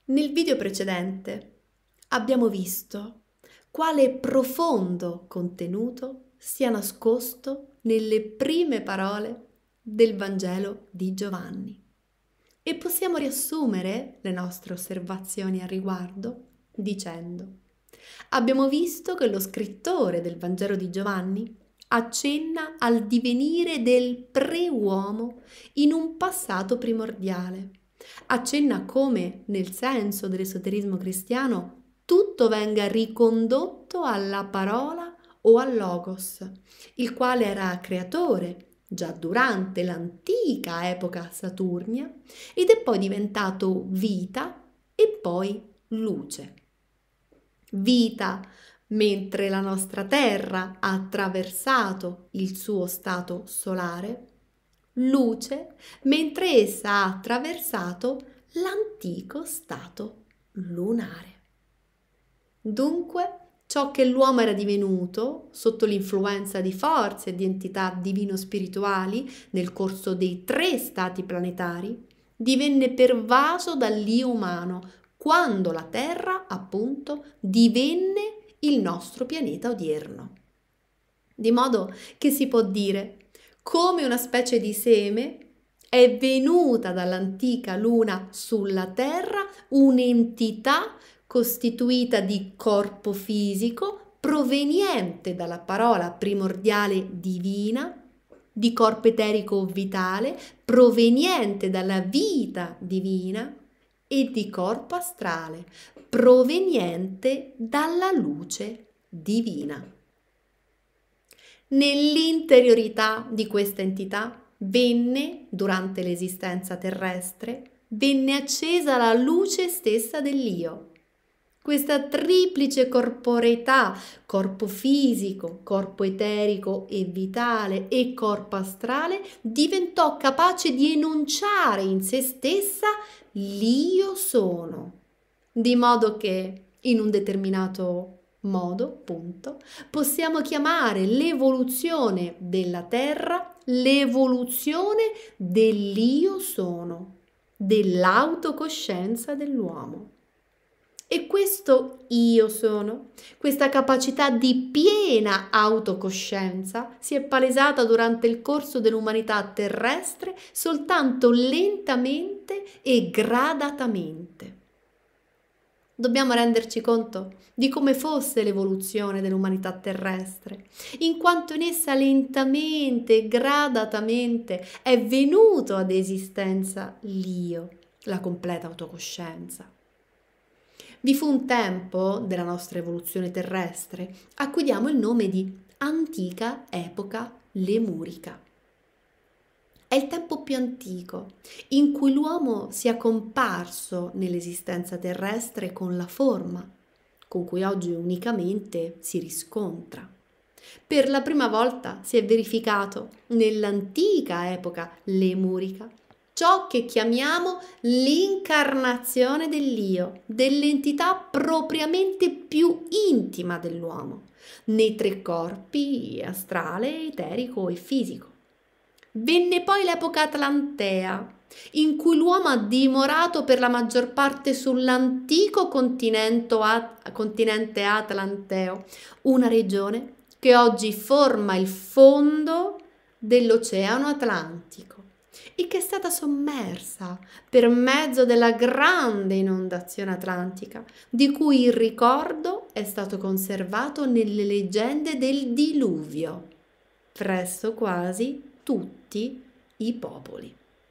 Nel video precedente abbiamo visto quale profondo contenuto sia nascosto nelle prime parole del Vangelo di Giovanni e possiamo riassumere le nostre osservazioni a riguardo dicendo: abbiamo visto che lo scrittore del Vangelo di Giovanni accenna al divenire del pre-uomo in un passato primordiale. Accenna come, nel senso dell'esoterismo cristiano, tutto venga ricondotto alla parola o al logos, il quale era creatore già durante l'antica epoca saturnia ed è poi diventato vita e poi luce. Vita mentre la nostra Terra ha attraversato il suo stato solare, luce mentre essa ha attraversato l'antico stato lunare. Dunque, ciò che l'uomo era divenuto sotto l'influenza di forze e di entità divino-spirituali nel corso dei 3 stati planetari, divenne pervaso dall'io umano quando la Terra, appunto, divenne il nostro pianeta odierno. Di modo che si può dire, come una specie di seme, è venuta dall'antica Luna sulla Terra un'entità costituita di corpo fisico proveniente dalla parola primordiale divina, di corpo eterico vitale proveniente dalla vita divina e di corpo astrale proveniente dalla luce divina. Nell'interiorità di questa entità venne, durante l'esistenza terrestre, venne accesa la luce stessa dell'Io. Questa triplice corporeità, corpo fisico, corpo eterico e vitale e corpo astrale, diventò capace di enunciare in se stessa l'Io sono, di modo che in un determinato modo, appunto, possiamo chiamare l'evoluzione della Terra l'evoluzione dell'Io sono, dell'autocoscienza dell'uomo. E questo io sono, questa capacità di piena autocoscienza si è palesata durante il corso dell'umanità terrestre soltanto lentamente e gradatamente. Dobbiamo renderci conto di come fosse l'evoluzione dell'umanità terrestre, in quanto in essa lentamente e gradatamente è venuto ad esistenza l'io, la completa autocoscienza. Vi fu un tempo della nostra evoluzione terrestre a cui diamo il nome di antica epoca lemurica. È il tempo più antico in cui l'uomo sia comparso nell'esistenza terrestre con la forma, con cui oggi unicamente si riscontra. Per la prima volta si è verificato nell'antica epoca lemurica ciò che chiamiamo l'incarnazione dell'io, dell'entità propriamente più intima dell'uomo, nei 3 corpi astrale, eterico e fisico. Venne poi l'epoca atlantea, in cui l'uomo ha dimorato per la maggior parte sull'antico continente atlanteo, una regione che oggi forma il fondo dell'Oceano Atlantico e che è stata sommersa per mezzo della grande inondazione atlantica, di cui il ricordo è stato conservato nelle leggende del diluvio, presso quasi tutti i popoli.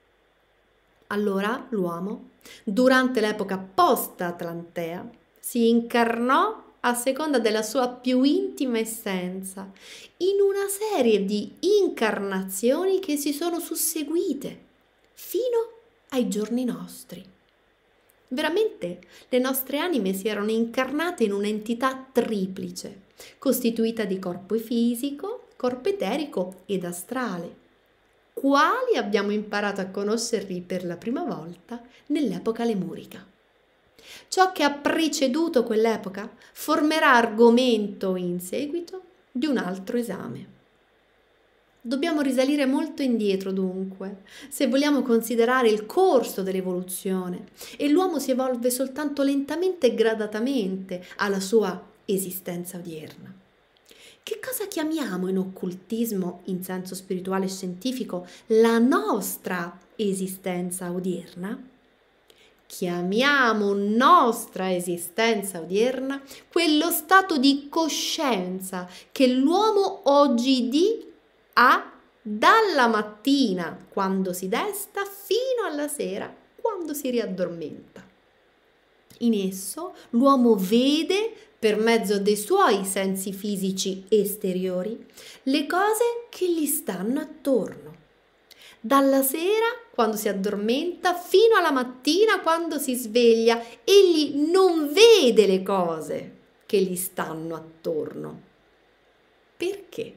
Allora l'uomo, durante l'epoca post-atlantea, si incarnò a seconda della sua più intima essenza, in una serie di incarnazioni che si sono susseguite fino ai giorni nostri. Veramente le nostre anime si erano incarnate in un'entità triplice, costituita di corpo fisico, corpo eterico ed astrale, quali abbiamo imparato a conoscerli per la prima volta nell'epoca lemurica. Ciò che ha preceduto quell'epoca formerà argomento in seguito di un altro esame. Dobbiamo risalire molto indietro dunque, se vogliamo considerare il corso dell'evoluzione, e l'uomo si evolve soltanto lentamente e gradatamente alla sua esistenza odierna. Che cosa chiamiamo in occultismo, in senso spirituale e scientifico, la nostra esistenza odierna? Chiamiamo nostra esistenza odierna quello stato di coscienza che l'uomo oggidì ha dalla mattina quando si desta fino alla sera quando si riaddormenta. In esso l'uomo vede per mezzo dei suoi sensi fisici esteriori le cose che gli stanno attorno. Dalla sera, quando si addormenta, fino alla mattina, quando si sveglia, egli non vede le cose che gli stanno attorno. Perché?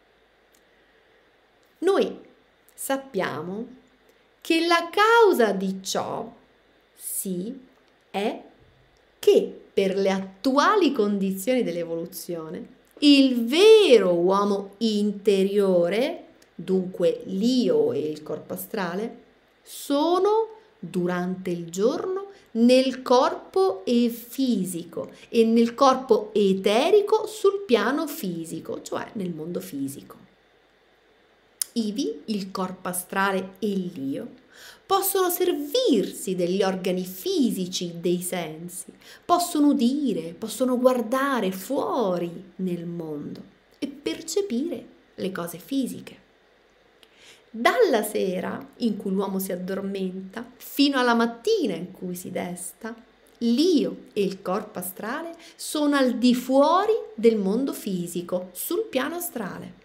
Noi sappiamo che la causa di ciò, sì, è che per le attuali condizioni dell'evoluzione, il vero uomo interiore, dunque l'io e il corpo astrale, sono durante il giorno nel corpo fisico e nel corpo eterico sul piano fisico, cioè nel mondo fisico. Ivi il corpo astrale e l'io possono servirsi degli organi fisici dei sensi, possono udire, possono guardare fuori nel mondo e percepire le cose fisiche. Dalla sera in cui l'uomo si addormenta fino alla mattina in cui si desta, l'io e il corpo astrale sono al di fuori del mondo fisico, sul piano astrale.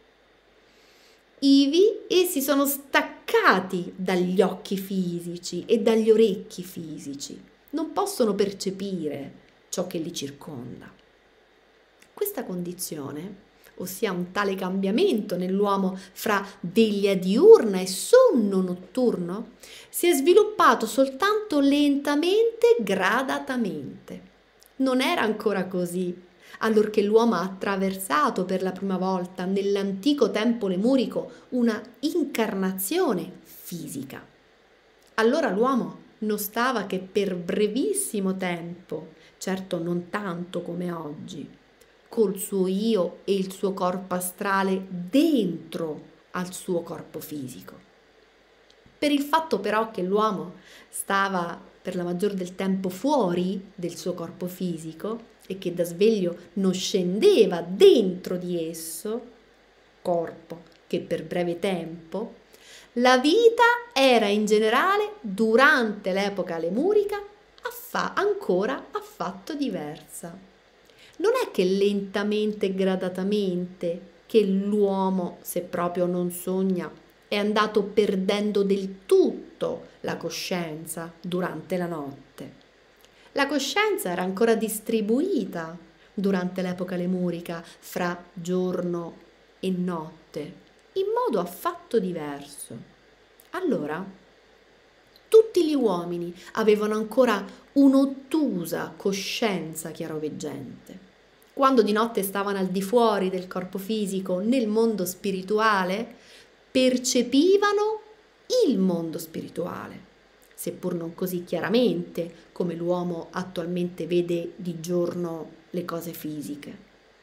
Ivi essi sono staccati dagli occhi fisici e dagli orecchi fisici, non possono percepire ciò che li circonda. Questa condizione, ossia un tale cambiamento nell'uomo fra veglia diurna e sonno notturno, si è sviluppato soltanto lentamente, gradatamente. Non era ancora così allorché l'uomo ha attraversato per la prima volta nell'antico tempo lemurico una incarnazione fisica. Allora l'uomo non stava che per brevissimo tempo, certo non tanto come oggi, col suo io e il suo corpo astrale dentro al suo corpo fisico. Per il fatto però che l'uomo stava per la maggior del tempo fuori del suo corpo fisico e che da sveglio non scendeva dentro di esso, corpo che per breve tempo, la vita era in generale durante l'epoca lemurica ancora affatto diversa. Non è che lentamente e gradatamente che l'uomo, se proprio non sogna, è andato perdendo del tutto la coscienza durante la notte. La coscienza era ancora distribuita durante l'epoca lemurica fra giorno e notte, in modo affatto diverso. Allora, tutti gli uomini avevano ancora un'ottusa coscienza chiaroveggente. Quando di notte stavano al di fuori del corpo fisico, nel mondo spirituale, percepivano il mondo spirituale, seppur non così chiaramente come l'uomo attualmente vede di giorno le cose fisiche.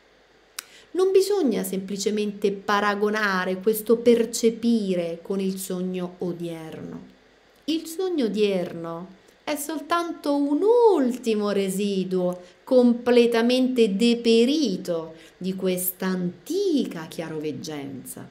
Non bisogna semplicemente paragonare questo percepire con il sogno odierno. Il sogno odierno è soltanto un ultimo residuo completamente deperito di questa antica chiaroveggenza.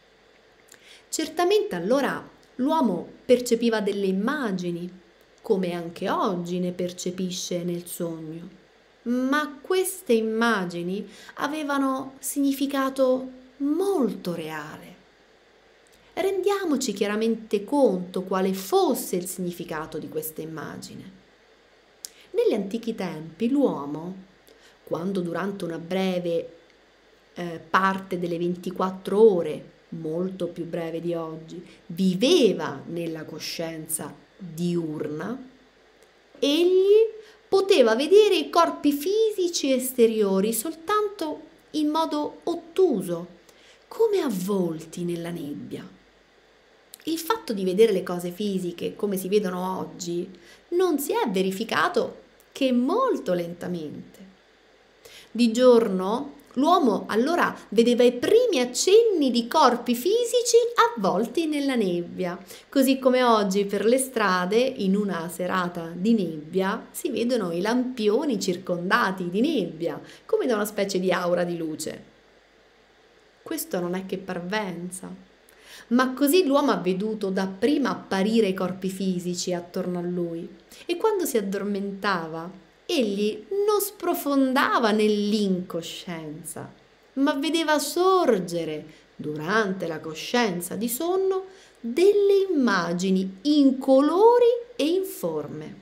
Certamente allora l'uomo percepiva delle immagini, come anche oggi ne percepisce nel sogno, ma queste immagini avevano significato molto reale. Rendiamoci chiaramente conto quale fosse il significato di questa immagine. Negli antichi tempi l'uomo, quando durante una breve parte delle 24 ore, molto più breve di oggi, viveva nella coscienza diurna, egli poteva vedere i corpi fisici esteriori soltanto in modo ottuso, come avvolti nella nebbia. Il fatto di vedere le cose fisiche come si vedono oggi non si è verificato che molto lentamente. Di giorno l'uomo allora vedeva i primi accenni di corpi fisici avvolti nella nebbia, così come oggi per le strade in una serata di nebbia si vedono i lampioni circondati di nebbia, come da una specie di aura di luce. Questo non è che parvenza, ma così l'uomo ha veduto dapprima apparire i corpi fisici attorno a lui e quando si addormentava egli non sprofondava nell'incoscienza, ma vedeva sorgere durante la coscienza di sonno delle immagini in colori e in forme.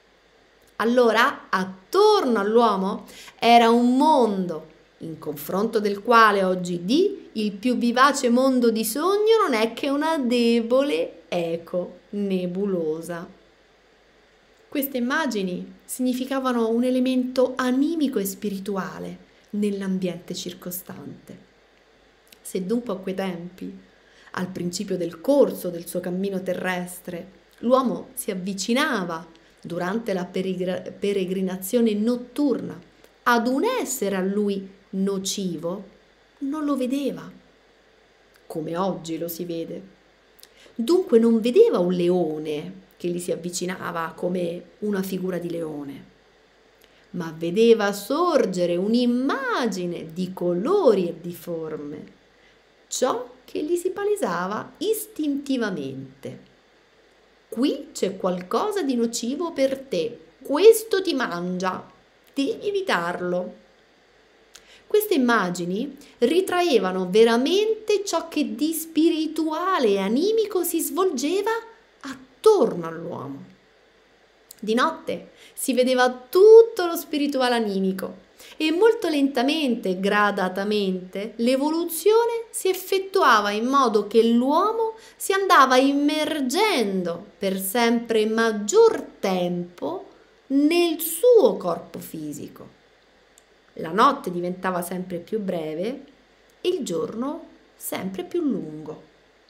Allora attorno all'uomo era un mondo in confronto del quale oggi il più vivace mondo di sogno non è che una debole eco nebulosa. Queste immagini significavano un elemento animico e spirituale nell'ambiente circostante. Se dunque a quei tempi, al principio del corso del suo cammino terrestre, l'uomo si avvicinava durante la peregrinazione notturna ad un essere a lui nocivo, non lo vedeva, come oggi lo si vede. Dunque non vedeva un leone che gli si avvicinava come una figura di leone, ma vedeva sorgere un'immagine di colori e di forme, ciò che gli si palesava istintivamente. Qui c'è qualcosa di nocivo per te, questo ti mangia, devi evitarlo. Queste immagini ritraevano veramente ciò che di spirituale e animico si svolgeva attorno all'uomo. Di notte si vedeva tutto lo spirituale animico e molto lentamente e gradatamente l'evoluzione si effettuava in modo che l'uomo si andava immergendo per sempre maggior tempo nel suo corpo fisico. La notte diventava sempre più breve e il giorno sempre più lungo.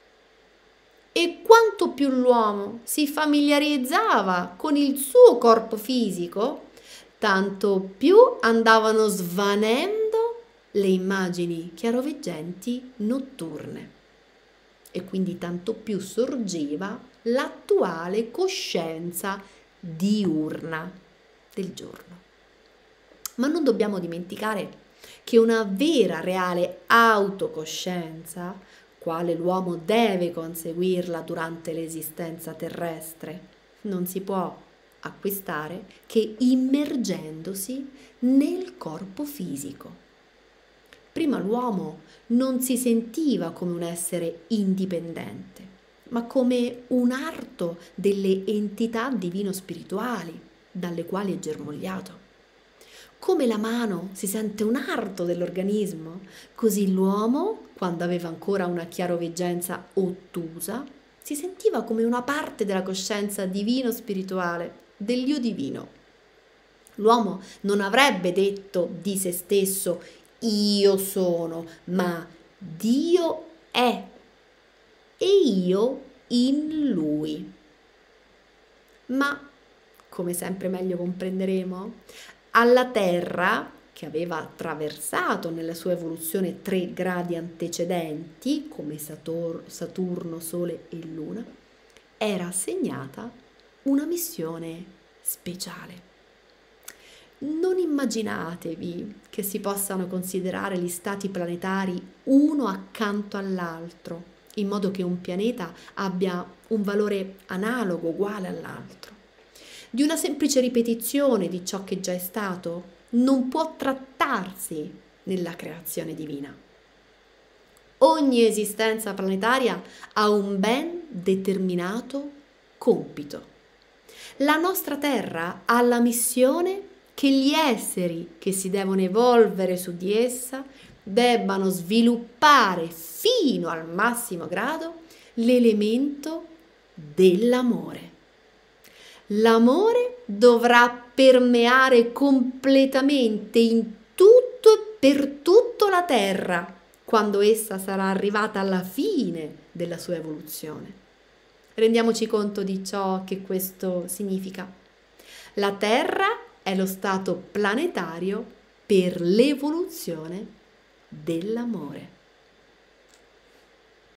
E quanto più l'uomo si familiarizzava con il suo corpo fisico, tanto più andavano svanendo le immagini chiaroveggenti notturne e quindi tanto più sorgeva l'attuale coscienza diurna del giorno. Ma non dobbiamo dimenticare che una vera, reale autocoscienza, quale l'uomo deve conseguirla durante l'esistenza terrestre, non si può acquistare che immergendosi nel corpo fisico. Prima l'uomo non si sentiva come un essere indipendente, ma come un arto delle entità divino-spirituali dalle quali è germogliato. Come la mano si sente un arto dell'organismo, così l'uomo, quando aveva ancora una chiaroveggenza ottusa, si sentiva come una parte della coscienza divino-spirituale, dell'io divino. L'uomo non avrebbe detto di se stesso io sono, ma Dio è e io in lui. Ma, come sempre meglio comprenderemo, alla Terra, che aveva attraversato nella sua evoluzione 3 gradi antecedenti, come Saturno, Sole e Luna, era assegnata una missione speciale. Non immaginatevi che si possano considerare gli stati planetari uno accanto all'altro, in modo che un pianeta abbia un valore analogo, uguale all'altro. Di una semplice ripetizione di ciò che già è stato non può trattarsi nella creazione divina. Ogni esistenza planetaria ha un ben determinato compito. La nostra Terra ha la missione che gli esseri che si devono evolvere su di essa debbano sviluppare fino al massimo grado l'elemento dell'amore. L'amore dovrà permeare completamente in tutto e per tutto la terra quando essa sarà arrivata alla fine della sua evoluzione. Rendiamoci conto di ciò che questo significa. La Terra è lo stato planetario per l'evoluzione dell'amore.